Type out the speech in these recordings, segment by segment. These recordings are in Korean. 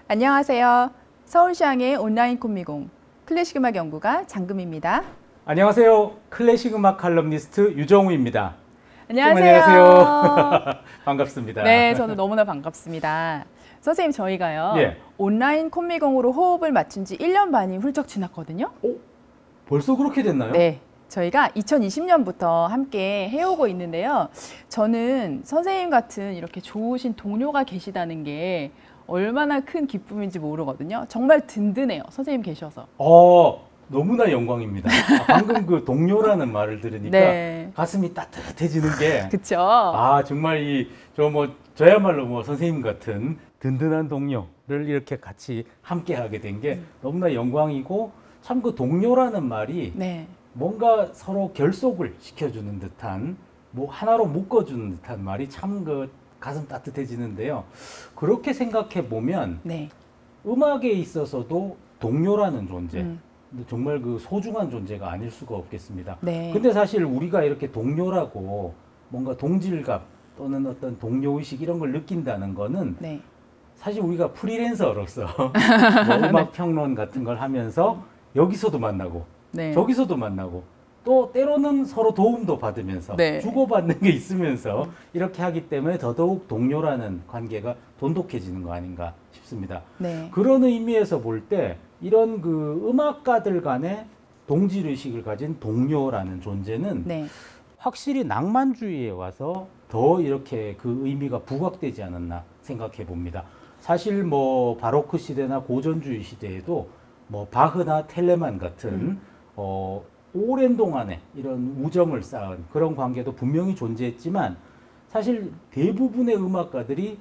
안녕하세요. 서울시향의 온라인 코미공 클래식 음악 연구가 장금입니다. 안녕하세요. 클래식 음악 칼럼니스트 유정우입니다. 안녕하세요. 반갑습니다. 네, 저는 너무나 반갑습니다. 선생님, 저희가요. 예. 온라인 코미공으로 호흡을 맞춘 지 1년 반이 훌쩍 지났거든요. 오, 벌써 그렇게 됐나요? 네. 저희가 2020년부터 함께 해오고 있는데요. 저는 선생님 같은 이렇게 좋으신 동료가 계시다는 게 얼마나 큰 기쁨인지 모르거든요. 정말 든든해요. 선생님 계셔서. 너무나 영광입니다. 방금 그 동료라는 말을 들으니까 네. 가슴이 따뜻해지는 게. 그쵸. 정말 저야말로 선생님 같은 든든한 동료를 이렇게 같이 함께 하게 된 게 너무나 영광이고, 참 그 동료라는 말이 네. 뭔가 서로 결속을 시켜주는 듯한, 하나로 묶어주는 듯한 말이 참 가슴 따뜻해지는데요. 그렇게 생각해 보면 네. 음악에 있어서도 동료라는 존재, 정말 그 소중한 존재가 아닐 수가 없겠습니다. 네. 근데 사실 우리가 이렇게 동료라고 뭔가 동질감 또는 어떤 동료의식 이런 걸 느낀다는 거는 네. 사실 우리가 프리랜서로서 음악 평론 같은 걸 하면서 여기서도 만나고 네. 저기서도 만나고 또 때로는 서로 도움도 받으면서 네. 주고받는 게 있으면서 이렇게 하기 때문에 더더욱 동료라는 관계가 돈독해지는 거 아닌가 싶습니다. 네. 그런 의미에서 볼 때 이런 그 음악가들 간의 동질의식을 가진 동료라는 존재는 네. 확실히 낭만주의에 와서 더 이렇게 그 의미가 부각되지 않았나 생각해 봅니다. 사실 바로크 시대나 고전주의 시대에도 바흐나 텔레만 같은 오랜 동안에 이런 우정을 쌓은 그런 관계도 분명히 존재했지만, 사실 대부분의 음악가들이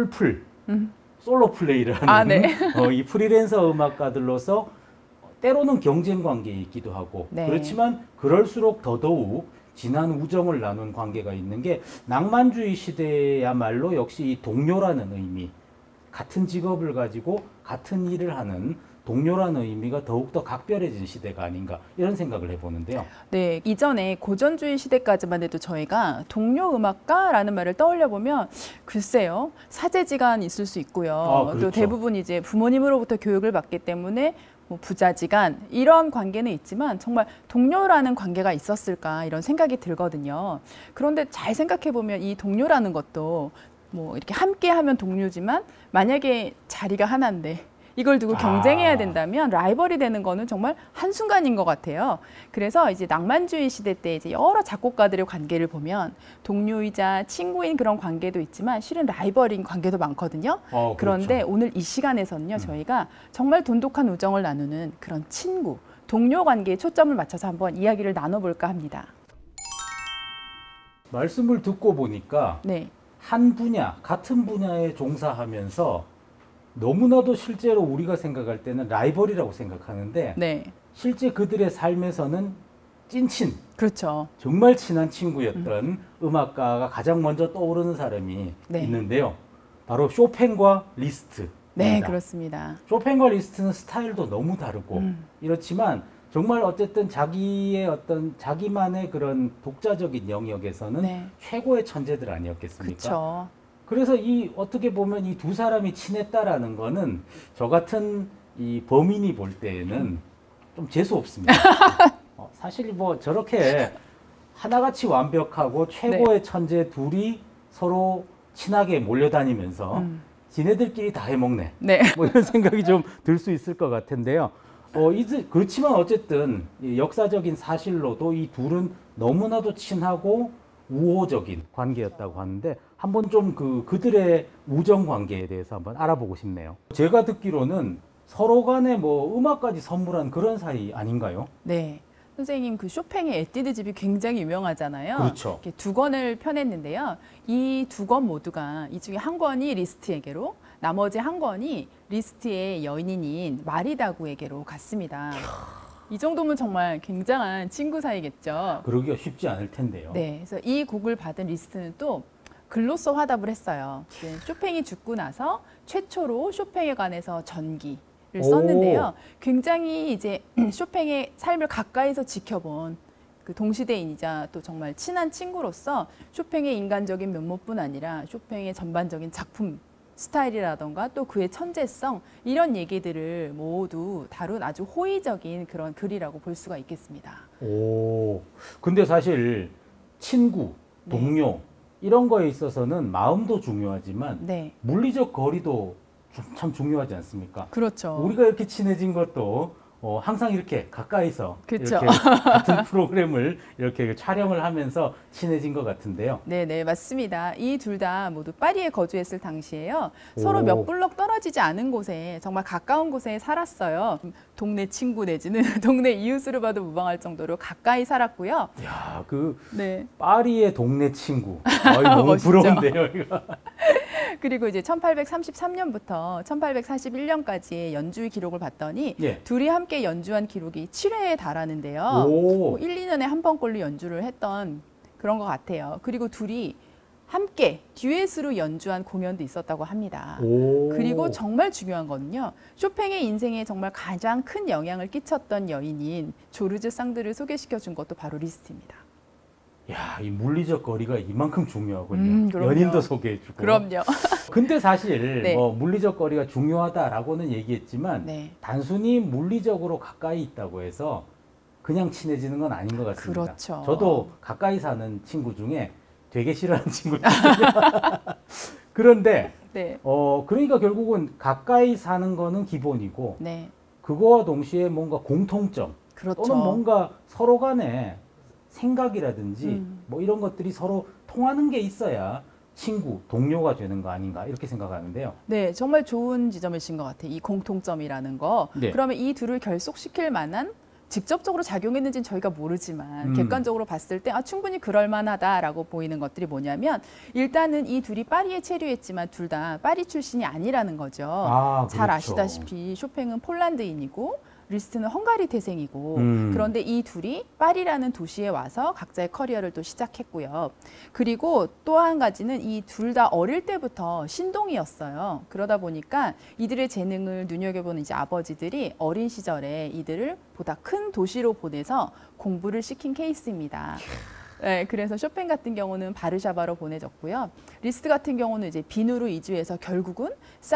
솔로 플레이를 하는 네. 이 프리랜서 음악가들로서 때로는 경쟁 관계에 있기도 하고, 네. 그렇지만 그럴수록 더더욱 진한 우정을 나눈 관계가 있는 게 낭만주의 시대야말로 역시 이 동료라는 의미, 같은 직업을 가지고 같은 일을 하는 동료라는 의미가 더욱더 각별해진 시대가 아닌가, 이런 생각을 해보는데요. 네, 이전에 고전주의 시대까지만 해도 저희가 동료 음악가라는 말을 떠올려 보면 글쎄요, 사제지간 있을 수 있고요. 그렇죠. 또 대부분 이제 부모님으로부터 교육을 받기 때문에 부자지간 이런 관계는 있지만 정말 동료라는 관계가 있었을까, 이런 생각이 들거든요. 그런데 잘 생각해 보면 이 동료라는 것도 이렇게 함께 하면 동료지만 만약에 자리가 하나인데 이걸 두고 경쟁해야 된다면 라이벌이 되는 거는 정말 한순간인 것 같아요. 그래서 이제 낭만주의 시대 때 이제 여러 작곡가들의 관계를 보면 동료이자 친구인 그런 관계도 있지만 실은 라이벌인 관계도 많거든요. 그런데 그렇죠. 오늘 이 시간에서는요, 저희가 정말 돈독한 우정을 나누는 그런 친구, 동료 관계에 초점을 맞춰서 한번 이야기를 나눠볼까 합니다. 말씀을 듣고 보니까 네. 한 분야, 같은 분야에 종사하면서 너무나도 실제로 우리가 생각할 때는 라이벌이라고 생각하는데, 네. 실제 그들의 삶에서는 찐친, 그렇죠. 정말 친한 친구였던 음악가가 가장 먼저 떠오르는 사람이 있는데요. 바로 쇼팽과 리스트. 네, 그렇습니다. 쇼팽과 리스트는 스타일도 너무 다르고 이렇지만 정말 어쨌든 자기만의 그런 독자적인 영역에서는 최고의 천재들 아니었겠습니까? 그렇죠. 그래서 어떻게 보면 이 두 사람이 친했다라는 거는 저 같은 이 범인이 볼 때에는 좀 재수 없습니다. 사실 저렇게 하나같이 완벽하고 최고의 천재 둘이 서로 친하게 몰려다니면서 지네들끼리 다 해먹네. 이런 생각이 좀 들 수 있을 것 같은데요. 그렇지만 어쨌든 역사적인 사실로도 이 둘은 너무나도 친하고 우호적인 관계였다고 하는데, 한번 좀 그들의 우정 관계에 대해서 한번 알아보고 싶네요. 제가 듣기로는 서로 간에 음악까지 선물한 그런 사이 아닌가요? 네. 선생님, 그 쇼팽의 에뛰드 집이 굉장히 유명하잖아요. 그렇죠. 이렇게 두 권을 펴냈는데요. 이 두 권 모두가 이 중에 한 권이 리스트에게로, 나머지 한 권이 리스트의 여인인 마리다구에게로 갔습니다. 이 정도면 정말 굉장한 친구 사이겠죠. 그러기가 쉽지 않을 텐데요. 네, 그래서 이 곡을 받은 리스트는 또 글로써 화답을 했어요. 쇼팽이 죽고 나서 최초로 쇼팽에 관해서 전기를 썼는데요. 굉장히 이제 쇼팽의 삶을 가까이서 지켜본 그 동시대인이자 또 정말 친한 친구로서 쇼팽의 인간적인 면모뿐 아니라 쇼팽의 전반적인 작품 스타일이라던가 또 그의 천재성 이런 얘기들을 모두 다룬 아주 호의적인 그런 글이라고 볼 수가 있겠습니다. 오, 근데 사실 친구, 동료 이런 거에 있어서는 마음도 중요하지만 네. 물리적 거리도 참 중요하지 않습니까? 그렇죠. 우리가 이렇게 친해진 것도 항상 이렇게 가까이서 그쵸. 이렇게 같은 프로그램을 이렇게 촬영을 하면서 친해진 것 같은데요. 네네, 맞습니다. 이 둘 다 모두 파리에 거주했을 당시에요. 오. 서로 몇 블럭 떨어지지 않은 곳에 정말 가까운 곳에 살았어요. 동네 친구 내지는 동네 이웃으로 봐도 무방할 정도로 가까이 살았고요. 야, 네. 파리의 동네 친구. 너무 멋있죠? 부러운데요, 이거. 그리고 이제 1833년부터 1841년까지의 연주의 기록을 봤더니 예. 둘이 함께 연주한 기록이 7회에 달하는데요. 오. 1, 2년에 한 번꼴로 연주를 했던 그런 것 같아요. 그리고 둘이 함께 듀엣으로 연주한 공연도 있었다고 합니다. 오. 그리고 정말 중요한 거는요. 쇼팽의 인생에 정말 가장 큰 영향을 끼쳤던 여인인 조르즈 상드를 소개시켜 준 것도 바로 리스트입니다. 야, 이 물리적 거리가 이만큼 중요하군요. 그럼요. 연인도 소개해주고. 그럼요. 근데 사실 네. 뭐 물리적 거리가 중요하다라고는 얘기했지만 네. 단순히 물리적으로 가까이 있다고 해서 그냥 친해지는 건 아닌 것 같습니다. 그렇죠. 저도 가까이 사는 친구 중에 되게 싫어하는 친구거든요. 그런데 네. 그러니까 결국은 가까이 사는 거는 기본이고 네. 그거와 동시에 뭔가 공통점 그렇죠. 또는 뭔가 서로 간에 생각이라든지 뭐 이런 것들이 서로 통하는 게 있어야 친구, 동료가 되는 거 아닌가 이렇게 생각하는데요. 네, 정말 좋은 지점이신 것 같아요. 이 공통점이라는 거. 네. 그러면 이 둘을 결속시킬 만한 직접적으로 작용했는지는 저희가 모르지만 객관적으로 봤을 때 충분히 그럴 만하다라고 보이는 것들이 뭐냐면 일단은 이 둘이 파리에 체류했지만 둘 다 파리 출신이 아니라는 거죠. 잘 그렇죠. 아시다시피 쇼팽은 폴란드인이고 리스트는 헝가리 태생이고 그런데 이 둘이 파리라는 도시에 와서 각자의 커리어를 또 시작했고요. 그리고 또 한 가지는 이 둘 다 어릴 때부터 신동이었어요. 그러다 보니까 이들의 재능을 눈여겨보는 이제 아버지들이 어린 시절에 이들을 보다 큰 도시로 보내서 공부를 시킨 케이스입니다. 네, 그래서 쇼팽 같은 경우는 바르샤바로 보내졌고요. 리스트 같은 경우는 이제 빈으로 이주해서 결국은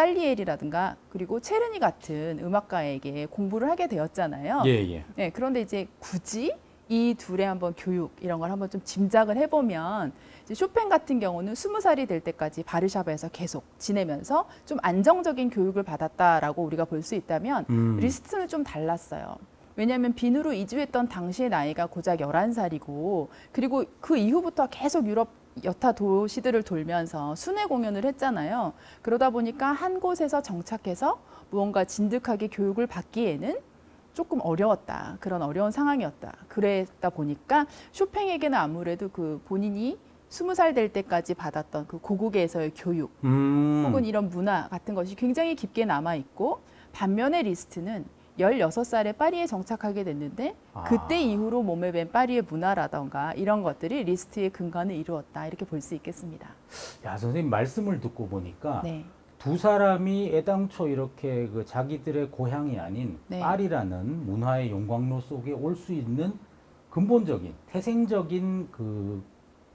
살리에리라든가 그리고 체르니 같은 음악가에게 공부를 하게 되었잖아요. 예, 예. 네, 그런데 이제 굳이 이 둘의 한번 교육 이런 걸 한번 좀 짐작을 해보면 이제 쇼팽 같은 경우는 20살이 될 때까지 바르샤바에서 계속 지내면서 좀 안정적인 교육을 받았다라고 우리가 볼 수 있다면 리스트는 좀 달랐어요. 왜냐하면 빈으로 이주했던 당시의 나이가 고작 11살이고 그리고 그 이후부터 계속 유럽 여타 도시들을 돌면서 순회 공연을 했잖아요. 그러다 보니까 한 곳에서 정착해서 무언가 진득하게 교육을 받기에는 조금 어려웠다. 그런 어려운 상황이었다. 그랬다 보니까 쇼팽에게는 아무래도 그 본인이 20살 될 때까지 받았던 그 고국에서의 교육 혹은 이런 문화 같은 것이 굉장히 깊게 남아있고 반면에 리스트는 16살에 파리에 정착하게 됐는데 그때 이후로 몸에 밴 파리의 문화라던가 이런 것들이 리스트의 근간을 이루었다. 이렇게 볼 수 있겠습니다. 야, 선생님 말씀을 듣고 보니까 네. 두 사람이 애당초 이렇게 그 자기들의 고향이 아닌 네. 파리라는 문화의 용광로 속에 올 수 있는 근본적인 태생적인 그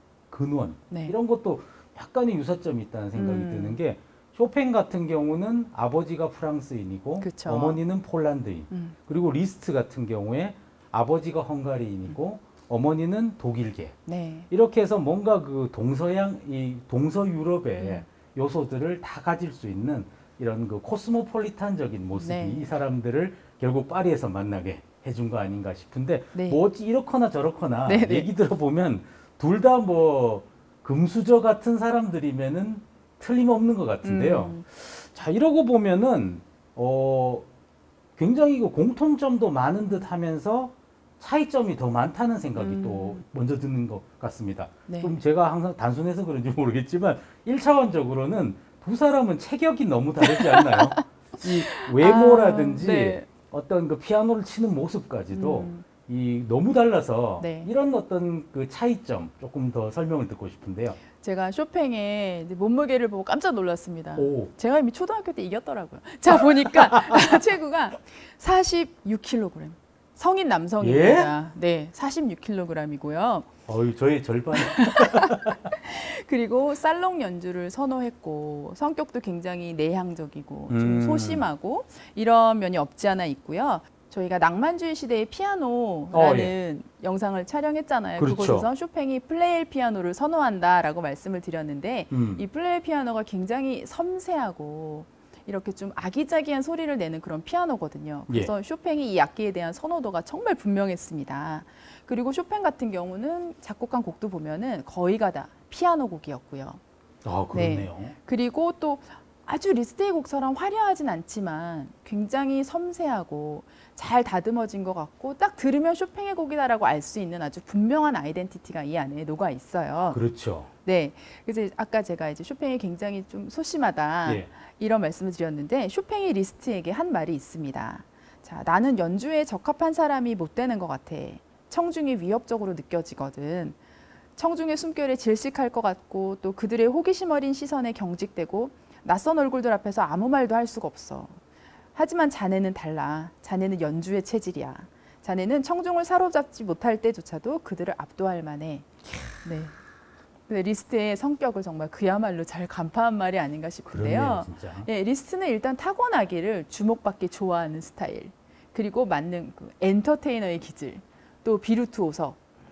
근원 네. 이런 것도 약간의 유사점이 있다는 생각이 드는 게 쇼팽 같은 경우는 아버지가 프랑스인이고 그쵸. 어머니는 폴란드인 그리고 리스트 같은 경우에 아버지가 헝가리인이고 어머니는 독일계 네. 이렇게 해서 뭔가 그 동서양 이 동서유럽의 요소들을 다 가질 수 있는 이런 그 코스모폴리탄적인 모습이 네. 이 사람들을 결국 파리에서 만나게 해준 거 아닌가 싶은데 네. 뭐 이렇거나 저렇거나 네, 네. 얘기 들어보면 둘 다 뭐 금수저 같은 사람들이면은 틀림없는 것 같은데요. 자, 이러고 보면은 굉장히 그 공통점도 많은 듯 하면서 차이점이 더 많다는 생각이 또 먼저 드는 것 같습니다. 네. 좀 제가 항상 단순해서 그런지 모르겠지만 1차원적으로는 두 사람은 체격이 너무 다르지 않나요? 이 외모라든지 네. 어떤 그 피아노를 치는 모습까지도 이 너무 달라서 네. 이런 어떤 그 차이점 조금 더 설명을 듣고 싶은데요. 제가 쇼팽의 이제 몸무게를 보고 깜짝 놀랐습니다. 오. 제가 이미 초등학교 때 이겼더라고요. 자, 보니까 체구가 46kg. 성인 남성입니다. 네, 46kg이고요. 저의 절반. 그리고 살롱 연주를 선호했고 성격도 굉장히 내향적이고 좀 소심하고 이런 면이 없지 않아 있고요. 저희가 낭만주의 시대의 피아노라는 영상을 촬영했잖아요. 그렇죠. 그곳에서 쇼팽이 플레일 피아노를 선호한다라고 말씀을 드렸는데 이 플레일 피아노가 굉장히 섬세하고 이렇게 좀 아기자기한 소리를 내는 그런 피아노거든요. 그래서 쇼팽이 이 악기에 대한 선호도가 정말 분명했습니다. 그리고 쇼팽 같은 경우는 작곡한 곡도 보면은 거의가 다 피아노 곡이었고요. 아, 그렇네요. 네. 그리고 또 아주 리스트의 곡처럼 화려하진 않지만 굉장히 섬세하고 잘 다듬어진 것 같고 딱 들으면 쇼팽의 곡이다라고 알 수 있는 아주 분명한 아이덴티티가 이 안에 녹아 있어요. 그렇죠. 네. 그래서 아까 제가 이제 쇼팽이 굉장히 좀 소심하다 이런 말씀을 드렸는데 쇼팽이 리스트에게 한 말이 있습니다. 자, 나는 연주에 적합한 사람이 못 되는 것 같아. 청중이 위협적으로 느껴지거든. 청중의 숨결에 질식할 것 같고 또 그들의 호기심 어린 시선에 경직되고 낯선 얼굴들 앞에서 아무 말도 할 수가 없어. 하지만 자네는 달라. 자네는 연주의 체질이야. 자네는 청중을 사로잡지 못할 때조차도 그들을 압도할 만해. 네. 근데 리스트의 성격을 정말 그야말로 잘 간파한 말이 아닌가 싶은데요. 그러네요, 진짜. 네, 리스트는 일단 타고나기를 주목받기 좋아하는 스타일. 그리고 맞는 그 엔터테이너의 기질. 또 비루투오서.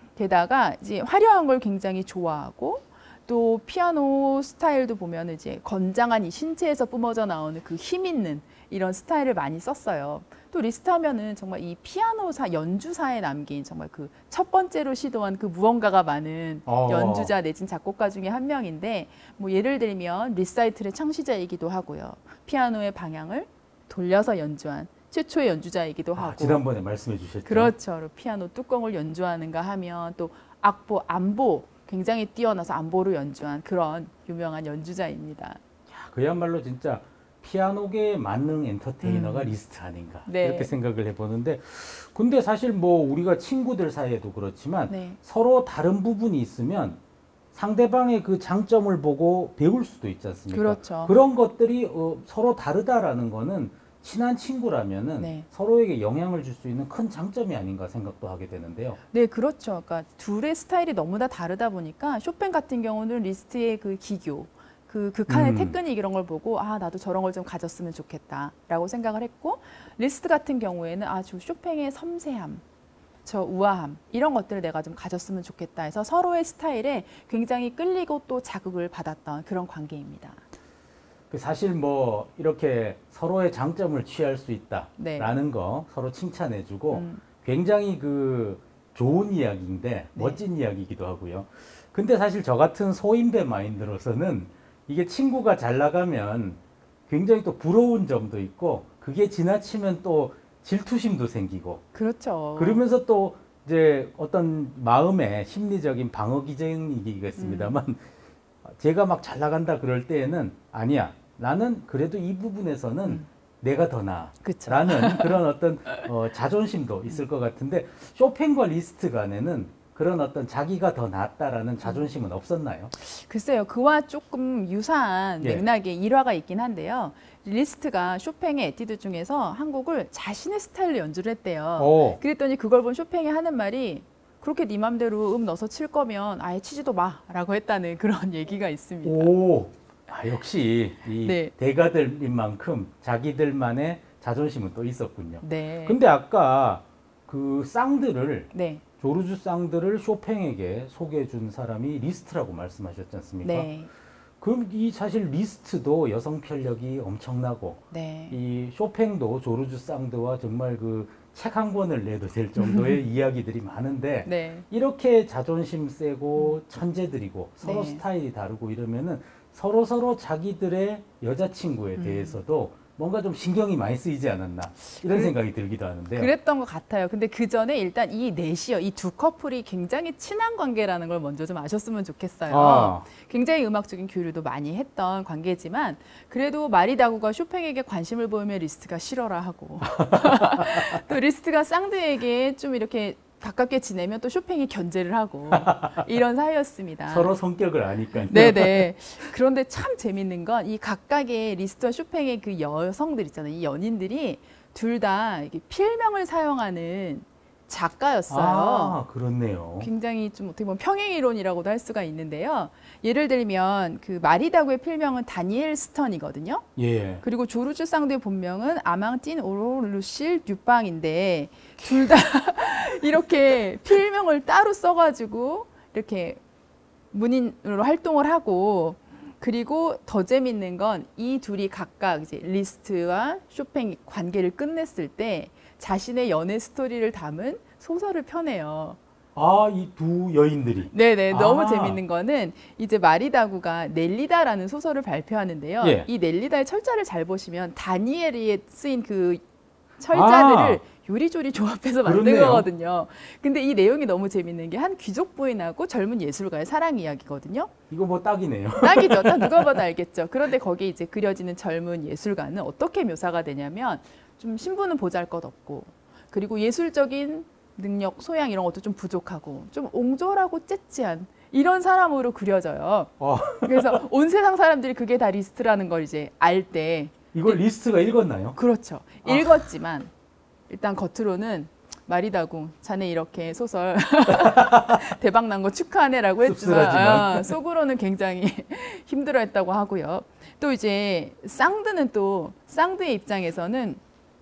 게다가 이제 화려한 걸 굉장히 좋아하고 또 피아노 스타일도 보면 이제 건장한 이 신체에서 뿜어져 나오는 그 힘 있는 이런 스타일을 많이 썼어요. 또 리스트 하면은 정말 이 피아노사 연주사에 남긴 정말 그 첫 번째로 시도한 그 무언가가 많은 연주자 내진 작곡가 중에 한 명인데 뭐 예를 들면 리사이틀의 창시자이기도 하고요. 피아노의 방향을 돌려서 연주한 최초의 연주자이기도 하고. 지난번에 말씀해 주셨죠. 그렇죠. 피아노 뚜껑을 연주하는가 하면 또 악보, 안보 굉장히 뛰어나서 안보로 연주한 그런 유명한 연주자입니다. 야, 그야말로 진짜 피아노계의 만능 엔터테이너가 리스트 아닌가 이렇게 생각을 해보는데 근데 사실 뭐 우리가 친구들 사이에도 그렇지만 서로 다른 부분이 있으면 상대방의 그 장점을 보고 배울 수도 있지 않습니까? 그렇죠. 그런 것들이 서로 다르다라는 거는 친한 친구라면은 서로에게 영향을 줄 수 있는 큰 장점이 아닌가 생각도 하게 되는데요. 네, 그렇죠. 그러니까 둘의 스타일이 너무 다 다르다 보니까 쇼팽 같은 경우는 리스트의 그 기교, 그 극한의 테크닉 이런 걸 보고 아 나도 저런 걸 좀 가졌으면 좋겠다라고 생각을 했고 리스트 같은 경우에는 아주 쇼팽의 섬세함, 저 우아함 이런 것들을 내가 좀 가졌으면 좋겠다 해서 서로의 스타일에 굉장히 끌리고 또 자극을 받았던 그런 관계입니다. 사실 뭐 이렇게 서로의 장점을 취할 수 있다라는 거 서로 칭찬해주고 굉장히 그 좋은 이야기인데 멋진 이야기이기도 하고요. 근데 사실 저 같은 소인배 마인드로서는 이게 친구가 잘 나가면 굉장히 또 부러운 점도 있고 그게 지나치면 또 질투심도 생기고 그렇죠. 그러면서 또 이제 어떤 마음의 심리적인 방어 기제이겠습니다만 제가 막 잘 나간다 그럴 때에는 아니야. 나는 그래도 이 부분에서는 내가 더 나아. 라는 그런 어떤 자존심도 있을 것 같은데 쇼팽과 리스트 간에는 그런 어떤 자기가 더 낫다라는 자존심은 없었나요? 글쎄요. 그와 조금 유사한 맥락의 일화가 있긴 한데요. 리스트가 쇼팽의 에뛰드 중에서 한 곡을 자신의 스타일로 연주를 했대요. 그랬더니 그걸 본 쇼팽이 하는 말이 그렇게 네 맘대로 넣어서 칠 거면 아예 치지도 마라고 했다는 그런 얘기가 있습니다. 오, 역시 이 대가들인 만큼 자기들만의 자존심은 또 있었군요. 근데 아까 그 쌍들을 조르주 쌍들을 쇼팽에게 소개해 준 사람이 리스트라고 말씀하셨지 않습니까? 그럼 이 사실 리스트도 여성 편력이 엄청나고 이 쇼팽도 조르주 쌍드와 정말 그 책 한 권을 내도 될 정도의 이야기들이 많은데 이렇게 자존심 세고 천재들이고 서로 스타일이 다르고 이러면은 서로 자기들의 여자친구에 대해서도 뭔가 좀 신경이 많이 쓰이지 않았나 이런 생각이 들기도 하는데요. 그랬던 것 같아요. 근데 그 전에 일단 이 넷이요, 이 두 커플이 굉장히 친한 관계라는 걸 먼저 좀 아셨으면 좋겠어요. 굉장히 음악적인 교류도 많이 했던 관계지만 그래도 마리다구가 쇼팽에게 관심을 보이면 리스트가 싫어라 하고 또 리스트가 쌍드에게 좀 이렇게 가깝게 지내면 또 쇼팽이 견제를 하고 이런 사이였습니다. 서로 성격을 아니까요. 네네. 그런데 참 재밌는 건 이 각각의 리스트와 쇼팽의 그 여성들 있잖아요. 이 연인들이 둘 다 필명을 사용하는 작가였어요. 아, 그렇네요. 굉장히 좀 어떻게 보면 평행이론이라고도 할 수가 있는데요. 예를 들면 그 마리다구의 필명은 다니엘 스턴이거든요. 예. 그리고 조르주 쌍두의 본명은 아망틴 오로루실 듀빵인데 둘 다 이렇게 필명을 따로 써가지고 이렇게 문인으로 활동을 하고, 그리고 더 재밌는 건 이 둘이 각각 이제 리스트와 쇼팽이 관계를 끝냈을 때 자신의 연애 스토리를 담은 소설을 펴내요. 아, 이 두 여인들이. 네네, 너무 아. 재밌는 거는 이제 마리다구가 넬리다라는 소설을 발표하는데요. 예. 이 넬리다의 철자를 잘 보시면 다니엘이 쓰인 그 철자들을 요리조리 조합해서 만든 그렇네요. 거거든요. 근데 이 내용이 너무 재밌는 게 한 귀족 부인하고 젊은 예술가의 사랑 이야기거든요. 이거 뭐 딱이네요. 딱이죠. 딱 누가 봐도 알겠죠. 그런데 거기에 이제 그려지는 젊은 예술가는 어떻게 묘사가 되냐면 좀 신분은 보잘것없고, 그리고 예술적인 능력, 소양 이런 것도 좀 부족하고 좀 옹졸하고 째찌한 이런 사람으로 그려져요. 그래서 온 세상 사람들이 그게 다 리스트라는 걸 이제 알 때, 이걸 리스트가 읽었나요? 그렇죠. 읽었지만 일단 겉으로는 마리다구 자네 이렇게 소설 대박 난 거 축하하네라고 했지만 씁쓸하지만. 속으로는 굉장히 힘들어했다고 하고요. 또 이제 쌍드의 입장에서는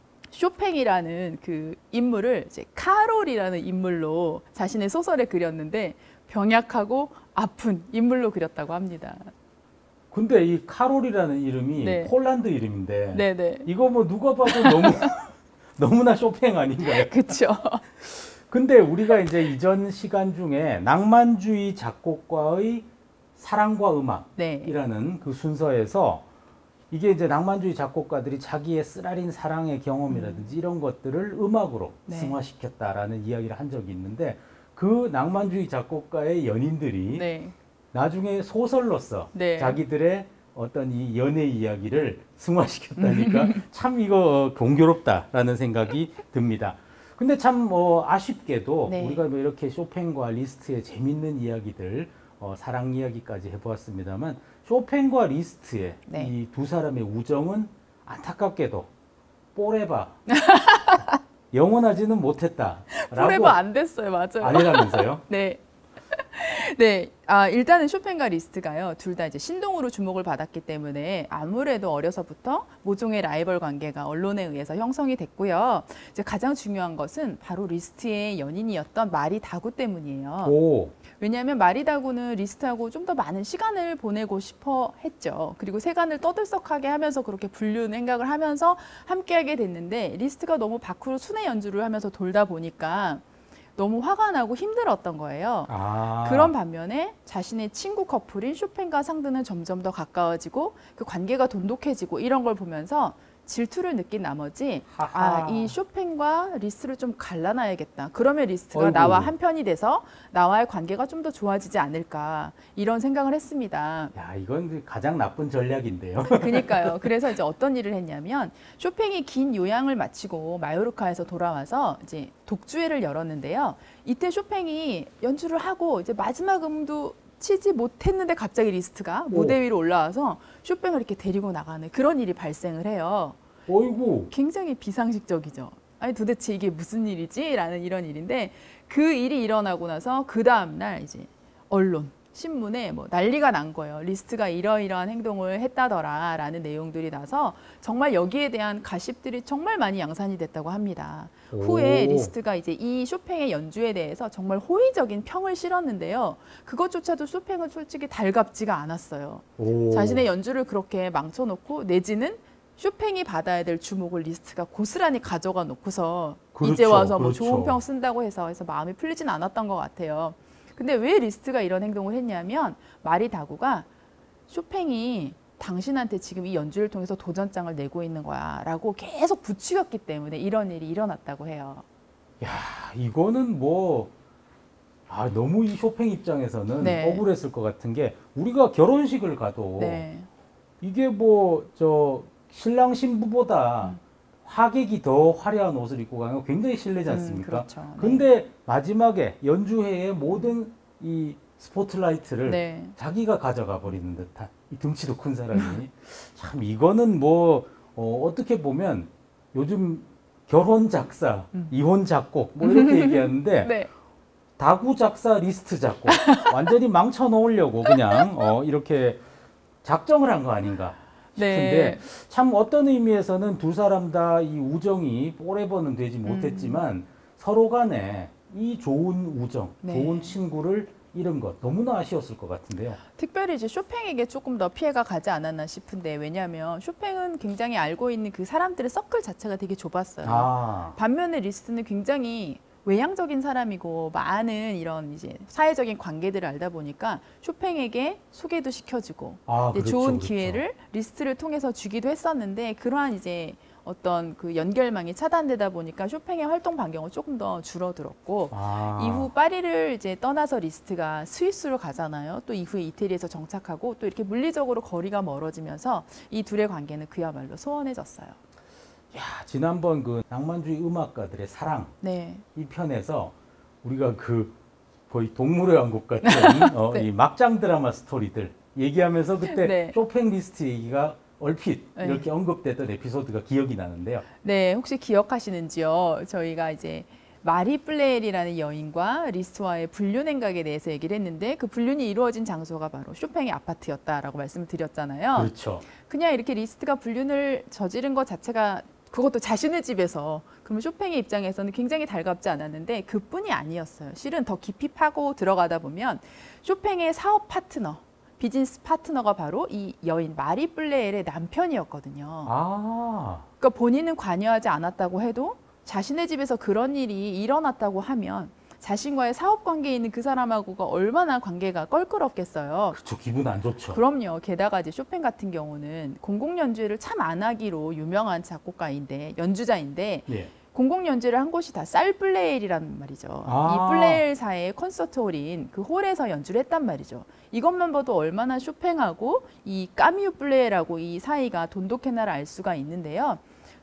쇼팽이라는 그 인물을 이제 카롤이라는 인물로 자신의 소설에 그렸는데 병약하고 아픈 인물로 그렸다고 합니다. 근데 이 카롤이라는 이름이 네. 폴란드 이름인데 네네. 이거 뭐 누가 봐도 너무 너무나 쇼팽 아닌가요? 그렇죠. 근데 우리가 이제 이전 시간 중에 낭만주의 작곡가의 사랑과 네. 음악이라는 그 순서에서 이게 이제 낭만주의 작곡가들이 자기의 쓰라린 사랑의 경험이라든지 이런 것들을 음악으로 네. 승화시켰다라는 이야기를 한 적이 있는데, 그 낭만주의 작곡가의 연인들이 네. 나중에 소설로서 네. 자기들의 어떤 이 연애 이야기를 승화시켰다니까 참 이거 공교롭다라는 생각이 듭니다. 근데 참 아쉽게도 네. 우리가 뭐 이렇게 쇼팽과 리스트의 재밌는 이야기들, 사랑 이야기까지 해보았습니다만, 쇼팽과 리스트의 네. 이 두 사람의 우정은 안타깝게도 뽀레바 영원하지는 못했다. 포레버 안 됐어요. 맞아요. 아니라면서요? 네. 네, 일단은 쇼팽과 리스트가요, 둘 다 이제 신동으로 주목을 받았기 때문에 아무래도 어려서부터 모종의 라이벌 관계가 언론에 의해서 형성이 됐고요. 이제 가장 중요한 것은 바로 리스트의 연인이었던 마리다구 때문이에요. 오, 왜냐하면 마리다구는 리스트하고 좀 더 많은 시간을 보내고 싶어 했죠. 그리고 세간을 떠들썩하게 하면서 그렇게 불륜 행각을 하면서 함께하게 됐는데, 리스트가 너무 밖으로 순회 연주를 하면서 돌다 보니까 너무 화가 나고 힘들었던 거예요. 그런 반면에 자신의 친구 커플인 쇼팽과 상드는 점점 더 가까워지고 그 관계가 돈독해지고 이런 걸 보면서 질투를 느낀 나머지 이 쇼팽과 리스트를 좀 갈라놔야겠다. 그러면 리스트가 어이구. 나와 한편이 돼서 나와의 관계가 좀 더 좋아지지 않을까, 이런 생각을 했습니다. 야, 이건 가장 나쁜 전략인데요. 그러니까요. 그래서 이제 어떤 일을 했냐면, 쇼팽이 긴 요양을 마치고 마요르카에서 돌아와서 이제 독주회를 열었는데요. 이때 쇼팽이 연주를 하고 이제 마지막 음도 치지 못했는데 갑자기 리스트가 무대 위로 올라와서 쇼팽을 이렇게 데리고 나가는 그런 일이 발생을 해요. 어이구. 굉장히 비상식적이죠. 아니 도대체 이게 무슨 일이지? 라는 이런 일인데, 그 일이 일어나고 나서 그 다음날 이제 언론, 신문에 뭐 난리가 난 거예요. 리스트가 이러이러한 행동을 했다더라 라는 내용들이 나서 정말 여기에 대한 가십들이 정말 많이 양산이 됐다고 합니다. 후에 리스트가 이제 이 쇼팽의 연주에 대해서 정말 호의적인 평을 실었는데요. 그것조차도 쇼팽은 솔직히 달갑지가 않았어요. 자신의 연주를 그렇게 망쳐놓고, 내지는 쇼팽이 받아야 될 주목을 리스트가 고스란히 가져가 놓고서 이제 와서 뭐 좋은 평 쓴다고 해서 마음이 풀리진 않았던 것 같아요. 근데 왜 리스트가 이런 행동을 했냐면, 마리다구가 쇼팽이 당신한테 지금 이 연주를 통해서 도전장을 내고 있는 거야 라고 계속 부추겼기 때문에 이런 일이 일어났다고 해요. 야, 이거는 뭐 너무 이 쇼팽 입장에서는 네. 억울했을 것 같은 게, 우리가 결혼식을 가도 네. 이게 뭐 신랑 신부보다 하객이 더 화려한 옷을 입고 가는 거 굉장히 실례지 않습니까? 그렇죠. 네. 근데 마지막에 연주회의 모든 이 스포트라이트를 네. 자기가 가져가 버리는 듯한 이 덩치도 큰 사람이 참 이거는 뭐 어떻게 보면 요즘 결혼 작사, 이혼 작곡 뭐 이렇게 얘기하는데 네. 다구 작사, 리스트 작곡 완전히 망쳐 놓으려고 그냥 이렇게 작정을 한 거 아닌가 싶은데 네. 참 어떤 의미에서는 두 사람 다 이 우정이 forever는 되지 못했지만 서로 간에 이 좋은 우정, 네. 좋은 친구를 잃은 것 너무나 아쉬웠을 것 같은데요. 특별히 이제 쇼팽에게 조금 더 피해가 가지 않았나 싶은데 왜냐하면 쇼팽은 굉장히 알고 있는 그 사람들의 서클 자체가 되게 좁았어요. 아, 반면에 리스트는 굉장히 외향적인 사람이고 많은 이런 이제 사회적인 관계들을 알다 보니까 쇼팽에게 소개도 시켜주고 이제 그렇죠, 좋은 그렇죠. 기회를 리스트를 통해서 주기도 했었는데 그러한 이제 어떤 그 연결망이 차단되다 보니까 쇼팽의 활동 반경은 조금 더 줄어들었고 이후 파리를 이제 떠나서 리스트가 스위스로 가잖아요. 또 이후에 이태리에서 정착하고 또 이렇게 물리적으로 거리가 멀어지면서 이 둘의 관계는 그야말로 소원해졌어요. 야, 지난번 그 낭만주의 음악가들의 사랑 네. 이 편에서 우리가 그 거의 동물의 왕국 같은 네. 이 막장 드라마 스토리들 얘기하면서 그때 네. 쇼팽 리스트 얘기가 얼핏 네. 이렇게 언급됐던 에피소드가 기억이 나는데요. 네, 혹시 기억하시는지요? 저희가 이제 마리 플레일이라는 여인과 리스트와의 불륜 행각에 대해서 얘기를 했는데 그 불륜이 이루어진 장소가 바로 쇼팽의 아파트였다라고 말씀을 드렸잖아요. 그렇죠. 그냥 이렇게 리스트가 불륜을 저지른 것 자체가 그것도 자신의 집에서 그러면 쇼팽의 입장에서는 굉장히 달갑지 않았는데 그뿐이 아니었어요. 실은 더 깊이 파고 들어가다 보면 쇼팽의 사업 파트너, 비즈니스 파트너가 바로 이 여인 마리 플레일의 남편이었거든요. 그러니까 본인은 관여하지 않았다고 해도 자신의 집에서 그런 일이 일어났다고 하면 자신과의 사업 관계에 있는 그 사람하고가 얼마나 관계가 껄끄럽겠어요. 그렇죠. 기분 안 좋죠. 그럼요. 게다가 이제 쇼팽 같은 경우는 공공 연주를 참 안 하기로 유명한 작곡가인데 연주자인데 예. 공공 연주를 한 곳이 다 쌀플레일이란 말이죠. 이 플레일사의 콘서트홀인 그 홀에서 연주를 했단 말이죠. 이것만 봐도 얼마나 쇼팽하고 이 까미유 플레일하고 이 사이가 돈독했나를 알 수가 있는데요.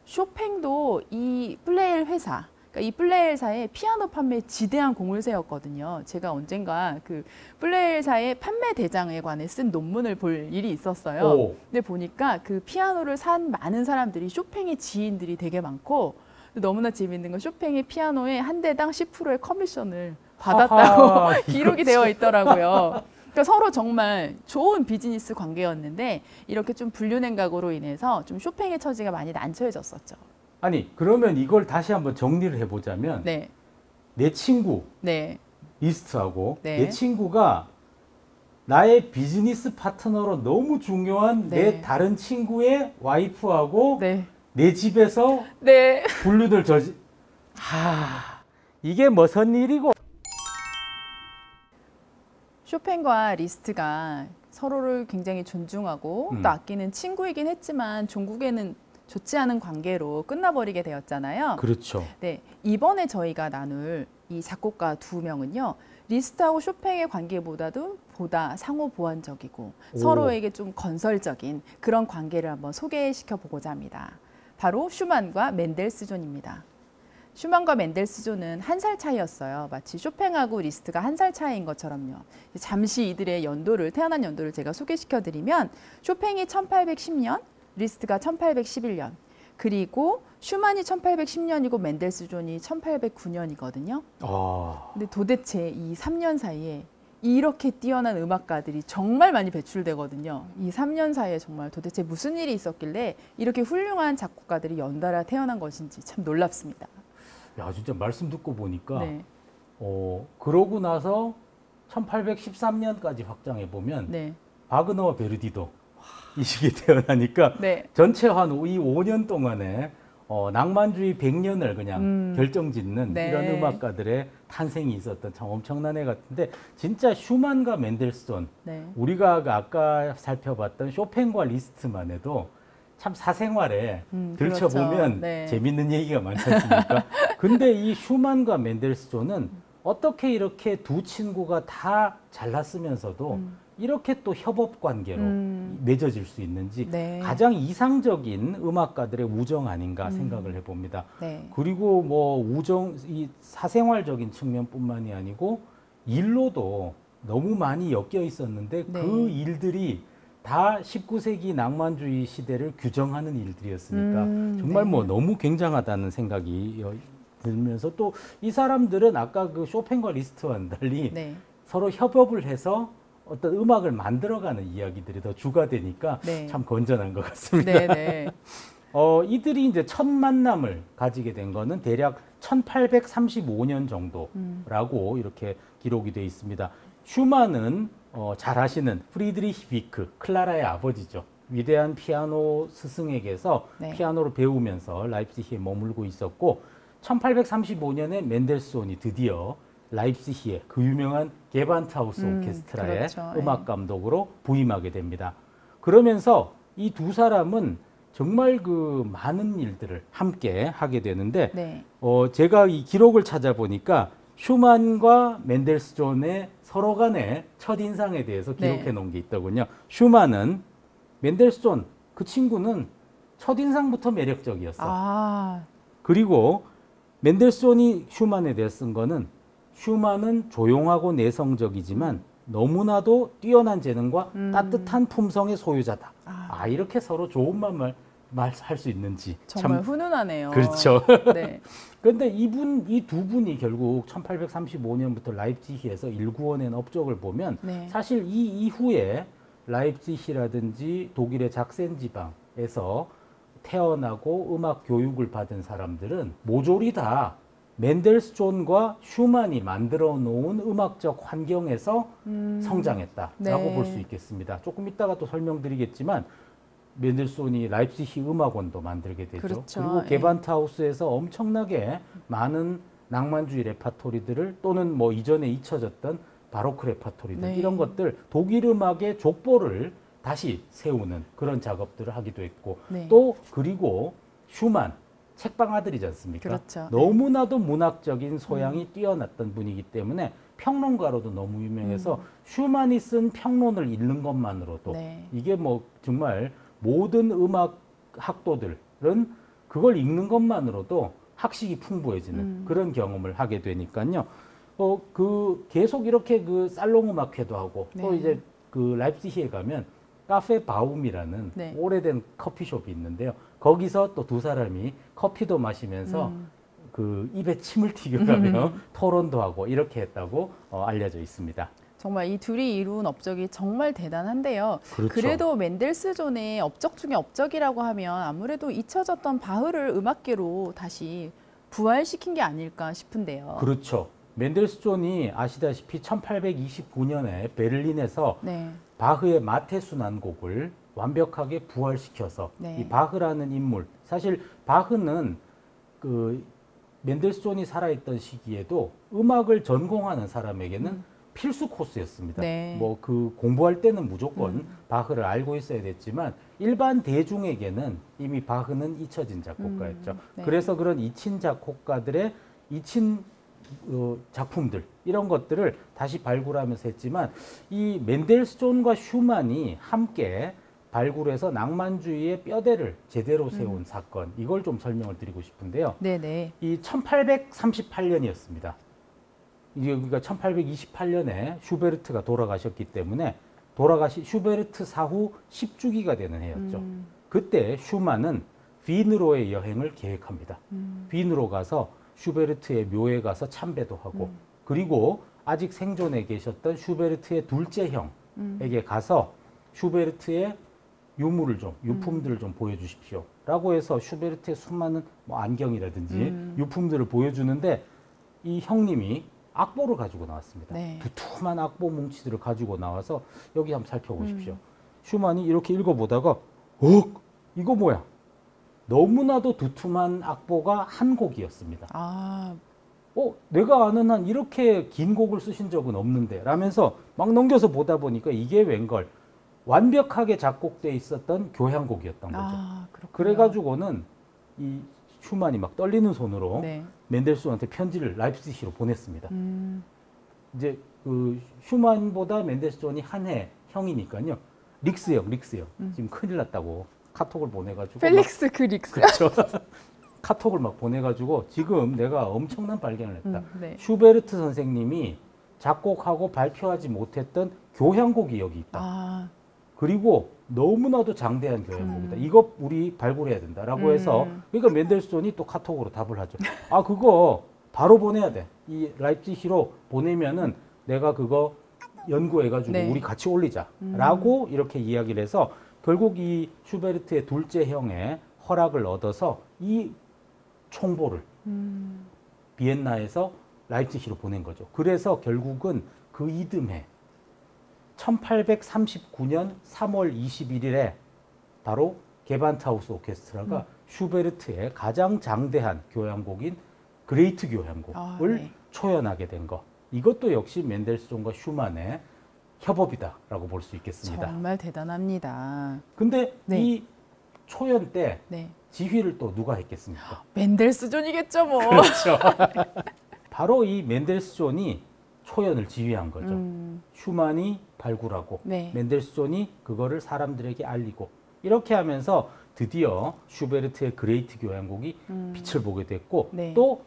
쇼팽도 이 플레일 회사, 그러니까 이 플레일사의 피아노 판매에 지대한 공을 세웠거든요. 제가 언젠가 그 플레일사의 판매 대장에 관해 쓴 논문을 볼 일이 있었어요. 근데 보니까 그 피아노를 산 많은 사람들이 쇼팽의 지인들이 되게 많고 너무나 재밌는 건 쇼팽의 피아노에 한 대당 10%의 커미션을 받았다고 기록이 되어 있더라고요. 그러니까 서로 정말 좋은 비즈니스 관계였는데 이렇게 좀 불륜 행각으로 인해서 좀 쇼팽의 처지가 많이 난처해졌었죠. 아니 그러면 이걸 다시 한번 정리를 해보자면 네. 내 친구 네. 리스트하고 네. 내 친구가 나의 비즈니스 파트너로 너무 중요한 네. 내 다른 친구의 와이프하고 네. 내 집에서 네. 불륜을 이게 무슨 일이고? 쇼팽과 리스트가 서로를 굉장히 존중하고 또 아끼는 친구이긴 했지만 종국에는 좋지 않은 관계로 끝나버리게 되었잖아요. 그렇죠. 네, 이번에 저희가 나눌 이 작곡가 두 명은요. 리스트하고 쇼팽의 관계보다도 보다 상호 보완적이고 서로에게 좀 건설적인 그런 관계를 한번 소개시켜 보고자 합니다. 바로 슈만과 멘델스존입니다. 슈만과 멘델스존은 한 살 차이였어요. 마치 쇼팽하고 리스트가 한 살 차이인 것처럼요. 잠시 이들의 태어난 연도를 제가 소개시켜드리면 쇼팽이 1810년, 리스트가 1811년, 그리고 슈만이 1810년이고 멘델스존이 1809년이거든요. 근데 도대체 이 3년 사이에 이렇게 뛰어난 음악가들이 정말 많이 배출되거든요. 이 3년 사이에 정말 도대체 무슨 일이 있었길래 이렇게 훌륭한 작곡가들이 연달아 태어난 것인지 참 놀랍습니다. 야, 진짜 말씀 듣고 보니까 네. 그러고 나서 1813년까지 확장해 보면 네. 바그너와 베르디도 이 시기에 태어나니까 네. 전체 한 이 5년 동안에 낭만주의 100년을 그냥 결정짓는 네. 이런 음악가들의 탄생이 있었던 참 엄청난 애 같은데 진짜 슈만과 멘델스존 네. 우리가 아까 살펴봤던 쇼팽과 리스트만 해도 참 사생활에 들춰보면 그렇죠. 네. 재밌는 얘기가 많지 않습니까? 근데 이 슈만과 멘델스존은 어떻게 이렇게 두 친구가 다 잘났으면서도 이렇게 또 협업 관계로 맺어질 수 있는지 네. 가장 이상적인 음악가들의 우정 아닌가 생각을 해봅니다. 네. 그리고 뭐 이 사생활적인 측면뿐만이 아니고 일로도 너무 많이 엮여 있었는데 네. 그 일들이 다 19세기 낭만주의 시대를 규정하는 일들이었으니까 정말 네. 뭐 너무 굉장하다는 생각이 들면서 또 이 사람들은 아까 그 쇼팽과 리스트와는 달리 네. 서로 협업을 해서 어떤 음악을 만들어가는 이야기들이 더 주가 되니까 네. 참 건전한 것 같습니다. 네, 네. 이들이 이제 첫 만남을 가지게 된 거는 대략 1835년 정도라고 이렇게 기록이 되어 있습니다. 슈만은 잘 아시는 프리드리히 비크, 클라라의 아버지죠. 위대한 피아노 스승에게서 네. 피아노를 배우면서 라입시히에 머물고 있었고 1835년에 멘델스존이 드디어 라입시히의 그 유명한 게반트하우스 오케스트라의 그렇죠. 음악 감독으로 부임하게 됩니다. 그러면서 이 두 사람은 정말 그 많은 일들을 함께 하게 되는데 네. 제가 이 기록을 찾아보니까 슈만과 멘델스존의 서로 간의 첫인상에 대해서 기록해 네. 놓은 게 있더군요. 슈만은 멘델스존 그 친구는 첫인상부터 매력적이었어. 아, 그리고 멘델스존이 슈만에 대해 쓴 거는 슈만은 조용하고 내성적이지만 너무나도 뛰어난 재능과 따뜻한 품성의 소유자다. 이렇게 서로 좋은 말할 수 있는지 정말 참 훈훈하네요. 그렇죠. 네. 그런데 이 두 분이 결국 1835년부터 라입지히에서 일구어낸 업적을 보면 네. 사실 이 이후에 라입지히라든지 독일의 작센 지방에서 태어나고 음악 교육을 받은 사람들은 모조리 다 멘델스존과 슈만이 만들어 놓은 음악적 환경에서 성장했다라고 네. 볼 수 있겠습니다. 조금 이따가 또 설명드리겠지만 멘델스존이 라입시히 음악원도 만들게 되죠. 그렇죠. 그리고 예. 게반트하우스에서 엄청나게 많은 낭만주의 레파토리들을 또는 뭐 이전에 잊혀졌던 바로크 레파토리들 네. 이런 것들 독일 음악의 족보를 다시 세우는 그런 작업들을 하기도 했고 네. 또 그리고 슈만 책방 아들이지 않습니까? 그렇죠. 너무나도 문학적인 소양이 뛰어났던 분이기 때문에 평론가로도 너무 유명해서 슈만이 쓴 평론을 읽는 것만으로도 네. 이게 뭐 정말 모든 음악 학도들은 그걸 읽는 것만으로도 학식이 풍부해지는 그런 경험을 하게 되니까요. 그 계속 이렇게 그 살롱 음악회도 하고 또 네. 이제 그 라입시히에 가면 카페 바움이라는 네. 오래된 커피숍이 있는데요. 거기서 또 두 사람이 커피도 마시면서 그 입에 침을 튀겨가며 토론도 하고 이렇게 했다고 알려져 있습니다. 정말 이 둘이 이룬 업적이 정말 대단한데요. 그렇죠. 그래도 멘델스존의 업적 중에 업적이라고 하면 아무래도 잊혀졌던 바흐를 음악계로 다시 부활시킨 게 아닐까 싶은데요. 그렇죠. 멘델스존이 아시다시피 1829년에 베를린에서 네. 바흐의 마테순환곡을 완벽하게 부활시켜서 네. 이 바흐라는 인물, 사실 바흐는 그 멘델스존이 살아있던 시기에도 음악을 전공하는 사람에게는 필수 코스였습니다. 네. 뭐 그 공부할 때는 무조건 바흐를 알고 있어야 됐지만 일반 대중에게는 이미 바흐는 잊혀진 작곡가였죠. 네. 그래서 그런 잊힌 작곡가들의 잊힌 작품들 이런 것들을 다시 발굴하면서 했지만 이 멘델스존과 슈만이 함께 발굴해서 낭만주의의 뼈대를 제대로 세운 사건 이걸 좀 설명을 드리고 싶은데요. 네네. 이 1838년이었습니다. 이게 그러니까 1828년에 슈베르트가 돌아가셨기 때문에 슈베르트 사후 10주기가 되는 해였죠. 그때 슈만은 빈으로의 여행을 계획합니다. 빈으로 가서 슈베르트의 묘에 가서 참배도 하고 그리고 아직 생존해 계셨던 슈베르트의 둘째 형에게 가서 슈베르트의 유품들을 좀 보여주십시오. 라고 해서 슈베르트의 수많은 뭐 안경이라든지 유품들을 보여주는데 이 형님이 악보를 가지고 나왔습니다. 네. 두툼한 악보 뭉치들을 가지고 나와서 여기 한번 살펴보십시오. 슈만이 이렇게 읽어보다가 이거 뭐야? 너무나도 두툼한 악보가 한 곡이었습니다. 아, 내가 아는 한 이렇게 긴 곡을 쓰신 적은 없는데 라면서 막 넘겨서 보다 보니까 이게 웬걸 완벽하게 작곡돼 있었던 교향곡이었던 거죠. 그렇군요. 그래가지고는 이 슈만이 막 떨리는 손으로 네. 멘델스존한테 편지를 라입시히로 보냈습니다. 이제 그 슈만보다 멘델스존이 한 해 형이니까요. 릭스 형 지금 큰일 났다고 카톡을 보내가지고 펠릭스 그릭스. 그렇죠. 카톡을 막 보내가지고 지금 내가 엄청난 발견을 했다. 네. 슈베르트 선생님이 작곡하고 발표하지 못했던 교향곡이 여기 있다. 그리고 너무나도 장대한 교향곡이다. 이거 우리 발굴해야 된다라고 해서 그러니까 맨델스존이 또 카톡으로 답을 하죠. 아 그거 바로 보내야 돼. 이 라입지히로 보내면은 내가 그거 연구해가지고 네. 우리 같이 올리자라고 이렇게 이야기를 해서 결국 이 슈베르트의 둘째 형의 허락을 얻어서 이 총보를 비엔나에서 라입지히로 보낸 거죠. 그래서 결국은 그 이듬해 1839년 3월 21일에 바로 게반트하우스 오케스트라가 슈베르트의 가장 장대한 교향곡인 그레이트 교향곡을 네. 초연하게 된 거. 이것도 역시 맨델스존과 슈만의 협업이다라고 볼 수 있겠습니다. 정말 대단합니다. 근데 네. 이 초연 때 네. 지휘를 또 누가 했겠습니까? 맨델스존이겠죠, 뭐. 그렇죠. 바로 이 맨델스존이 초연을 지휘한 거죠. 슈만이 발굴하고 네. 맨델스존이 그거를 사람들에게 알리고 이렇게 하면서 드디어 슈베르트의 그레이트 교향곡이 빛을 보게 됐고 네. 또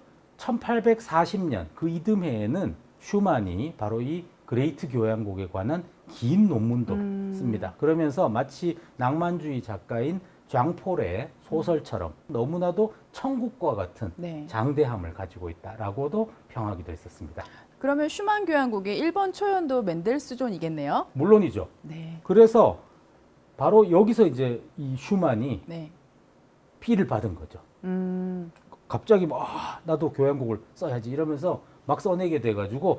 1840년 그 이듬해에는 슈만이 바로 이 그레이트 교향곡에 관한 긴 논문도 씁니다. 그러면서 마치 낭만주의 작가인 장폴의 소설처럼 너무나도 천국과 같은 네. 장대함을 가지고 있다라고도 평하기도 했었습니다. 그러면 슈만 교향곡의 1번 초연도 맨델스존이겠네요. 물론이죠. 네. 그래서 바로 여기서 이제 이 슈만이 네. 피를 받은 거죠. 갑자기 막 나도 교향곡을 써야지 이러면서 막 써내게 돼가지고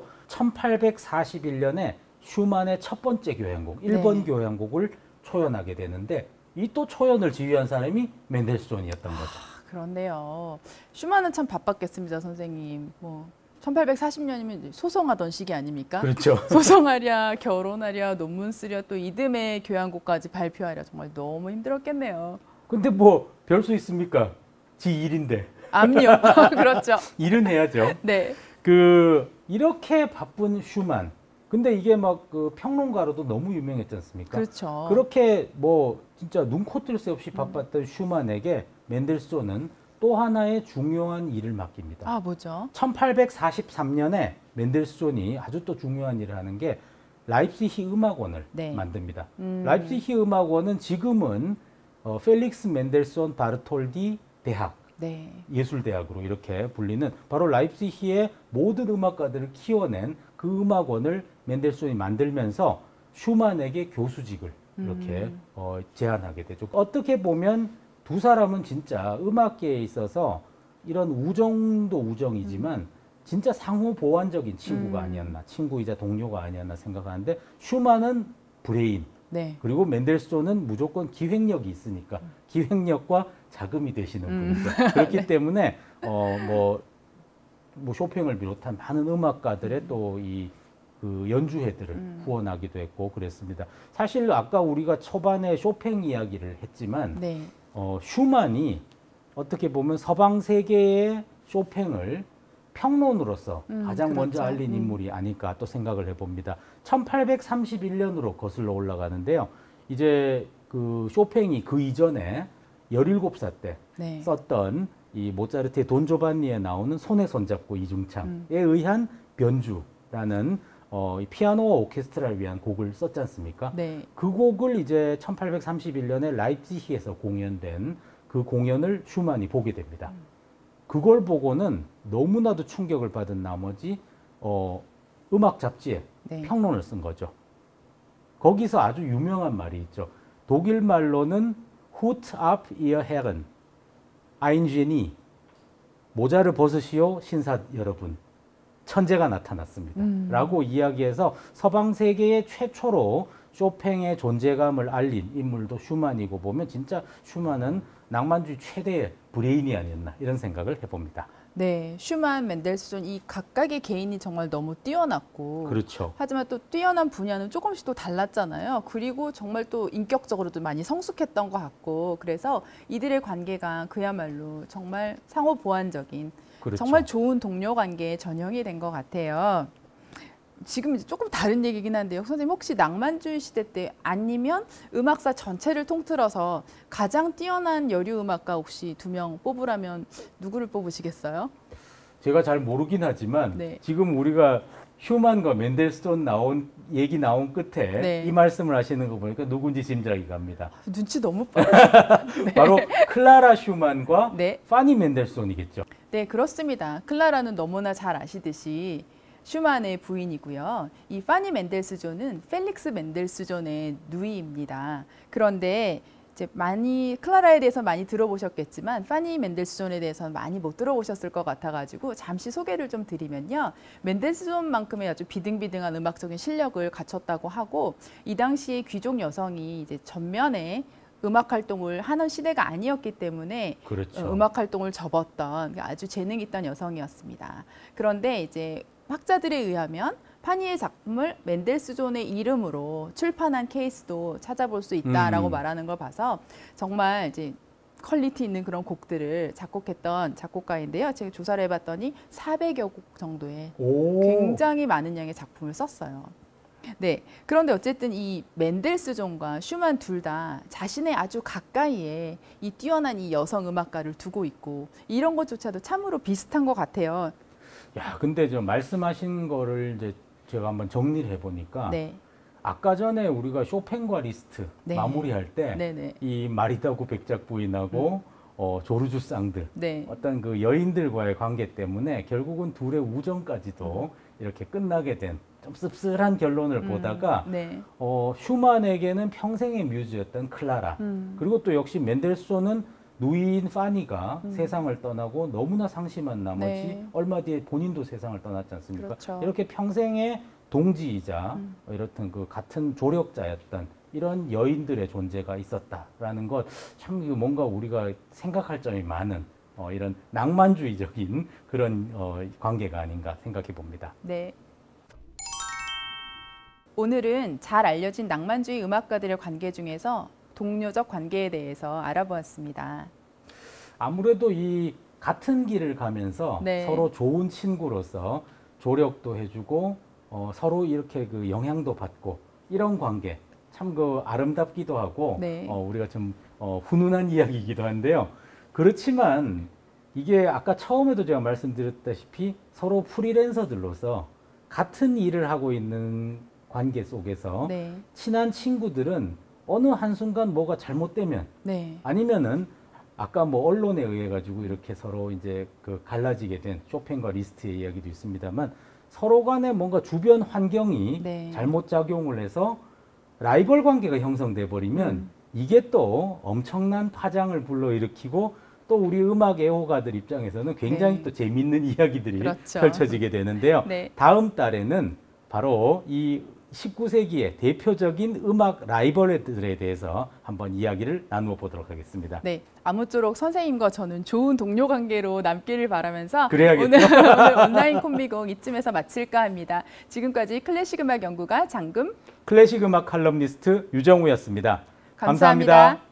1841년에 슈만의 첫 번째 교향곡, 1번 네. 교향곡을 초연하게 되는데 이 또 초연을 지휘한 사람이 맨델스존이었던 거죠. 그렇네요. 슈만은 참 바빴겠습니다, 선생님. 뭐 1840년이면 소송하던 시기 아닙니까? 그렇죠. 소송하랴, 결혼하랴, 논문 쓰랴, 또 이듬해 교향곡까지 발표하랴 정말 너무 힘들었겠네요. 근데 뭐 별 수 있습니까? 지 일인데 암요. 그렇죠. 일은 해야죠. 네. 그 이렇게 바쁜 슈만. 근데 이게 막 그 평론가로도 너무 유명했지 않습니까? 그렇죠. 그렇게 뭐 진짜 눈코 뜰 새 없이 바빴던 슈만에게 맨델스존은 또 하나의 중요한 일을 맡깁니다. 아, 뭐죠? 1843년에 맨델스존이 아주 또 중요한 일을 하는 게 라입시히 음악원을 네. 만듭니다. 라입시히 음악원은 지금은 펠릭스 맨델손 바르톨디 대학 네. 예술대학으로 이렇게 불리는 바로 라입시히의 모든 음악가들을 키워낸 그 음악원을 맨델손이 만들면서 슈만에게 교수직을 이렇게 제안하게 되죠. 어떻게 보면 두 사람은 진짜 음악계에 있어서 이런 우정도 우정이지만 진짜 상호 보완적인 친구가 아니었나, 친구이자 동료가 아니었나 생각하는데 슈만은 브레인, 네. 그리고 맨델스존은 무조건 기획력이 있으니까 기획력과 자금이 되시는 분이죠. 그렇기 네. 때문에 뭐 쇼팽을 비롯한 많은 음악가들의 또 이 그 연주회들을 후원하기도 했고 그랬습니다. 사실 아까 우리가 초반에 쇼팽 이야기를 했지만 네. 슈만이 어떻게 보면 서방 세계의 쇼팽을 평론으로서 가장 먼저 그렇죠. 알린 인물이 아닐까 또 생각을 해봅니다. 1831년으로 거슬러 올라가는데요. 이제 그 쇼팽이 그 이전에 17살 때 네. 썼던 이 모차르트의 돈 조반니에 나오는 손에 손잡고 이중창에 의한 변주라는 이 피아노와 오케스트라를 위한 곡을 썼지 않습니까? 네. 그 곡을 이제 1831년에 라입지히에서 공연된 그 공연을 슈만이 보게 됩니다. 그걸 보고는 너무나도 충격을 받은 나머지 음악 잡지에 네. 평론을 쓴 거죠. 거기서 아주 유명한 말이 있죠. 독일 말로는 Hut ab ihr Herren, ein Genie, 모자를 벗으시오 신사 여러분, 천재가 나타났습니다. 라고 이야기해서 서방 세계의 최초로 쇼팽의 존재감을 알린 인물도 슈만이고 보면 진짜 슈만은 낭만주의 최대의 브레인이 아니었나 이런 생각을 해봅니다. 네. 슈만, 맨델스존 이 각각의 개인이 정말 너무 뛰어났고 그렇죠. 하지만 또 뛰어난 분야는 조금씩 또 달랐잖아요. 그리고 정말 또 인격적으로도 많이 성숙했던 것 같고 그래서 이들의 관계가 그야말로 정말 상호 보완적인 그렇죠. 정말 좋은 동료 관계의 전형이 된 것 같아요. 지금 이제 조금 다른 얘기긴 한데요. 선생님 혹시 낭만주의 시대 때 아니면 음악사 전체를 통틀어서 가장 뛰어난 여류 음악가 혹시 2명 뽑으라면 누구를 뽑으시겠어요? 제가 잘 모르긴 하지만 네. 지금 우리가 슈만과 멘델스존 얘기 나온 끝에 네. 이 말씀을 하시는 거 보니까 누군지 짐작이 갑니다. 눈치 너무 빠르. 바로 클라라 슈만과 네. 파니 멘델스존이겠죠. 네, 그렇습니다. 클라라는 너무나 잘 아시듯이 슈만의 부인이고요. 이 파니 멘델스존은 펠릭스 멘델스존의 누이입니다. 그런데 이제 클라라에 대해서 많이 들어보셨겠지만 파니 멘델스존에 대해서는 많이 못 들어보셨을 것 같아가지고 잠시 소개를 좀 드리면요. 멘델스존만큼의 아주 비등비등한 음악적인 실력을 갖췄다고 하고 이 당시에 귀족 여성이 이제 전면에 음악 활동을 하는 시대가 아니었기 때문에 그렇죠. 음악 활동을 접었던 아주 재능 있던 여성이었습니다. 그런데 이제 학자들에 의하면 파니의 작품을 멘델스존의 이름으로 출판한 케이스도 찾아볼 수 있다라고 말하는 걸 봐서 정말 이제 퀄리티 있는 그런 곡들을 작곡했던 작곡가인데요. 제가 조사를 해봤더니 400여 곡 정도의 굉장히 많은 양의 작품을 썼어요. 네, 그런데 어쨌든 이 멘델스존과 슈만 둘 다 자신의 아주 가까이에 이 뛰어난 이 여성 음악가를 두고 있고 이런 것조차도 참으로 비슷한 것 같아요. 야, 근데 저 말씀하신 거를 이제 제가 한번 정리를 해보니까 네. 아까 전에 우리가 쇼팽과 리스트 네. 마무리할 때 이 마리다구 백작 부인하고 조르주 쌍들 네. 어떤 그 여인들과의 관계 때문에 결국은 둘의 우정까지도 이렇게 끝나게 된 좀 씁쓸한 결론을 보다가 네. 슈만에게는 평생의 뮤즈였던 클라라 그리고 또 역시 멘델스존은 누이인 파니가 세상을 떠나고 너무나 상심한 나머지 네. 얼마 뒤에 본인도 세상을 떠났지 않습니까? 그렇죠. 이렇게 평생의 동지이자 이렇던 그 같은 조력자였던 이런 여인들의 존재가 있었다라는 것 참 뭔가 우리가 생각할 점이 많은 이런 낭만주의적인 그런 관계가 아닌가 생각해 봅니다. 네. 오늘은 잘 알려진 낭만주의 음악가들의 관계 중에서 동료적 관계에 대해서 알아보았습니다. 아무래도 이 같은 길을 가면서 네. 서로 좋은 친구로서 조력도 해주고 서로 이렇게 그 영향도 받고 이런 관계 참 그 아름답기도 하고 네. 우리가 좀 훈훈한 이야기이기도 한데요. 그렇지만 이게 아까 처음에도 제가 말씀드렸다시피 서로 프리랜서들로서 같은 일을 하고 있는 관계 속에서 네. 친한 친구들은 어느 한순간 뭐가 잘못되면 네. 아니면은 아까 뭐 언론에 의해 가지고 이렇게 서로 이제 그 갈라지게 된 쇼팽과 리스트의 이야기도 있습니다만 서로 간에 뭔가 주변 환경이 네. 잘못 작용을 해서 라이벌 관계가 형성돼 버리면 이게 또 엄청난 파장을 불러일으키고 또 우리 음악 애호가들 입장에서는 굉장히 네. 또 재밌는 이야기들이 그렇죠. 펼쳐지게 되는데요. 네. 다음 달에는 바로 이 19세기의 대표적인 음악 라이벌들에 대해서 한번 이야기를 나누어 보도록 하겠습니다. 네, 아무쪼록 선생님과 저는 좋은 동료 관계로 남기를 바라면서 그래야겠죠. 오늘 온라인 콤비곡 이쯤에서 마칠까 합니다. 지금까지 클래식 음악 연구가 장금 클래식 음악 칼럼니스트 유정우였습니다. 감사합니다.